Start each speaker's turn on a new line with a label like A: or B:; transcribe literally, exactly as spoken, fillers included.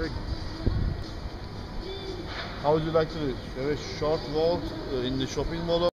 A: Very. How would you like to do it? Have a short walk uh, in the shopping mall?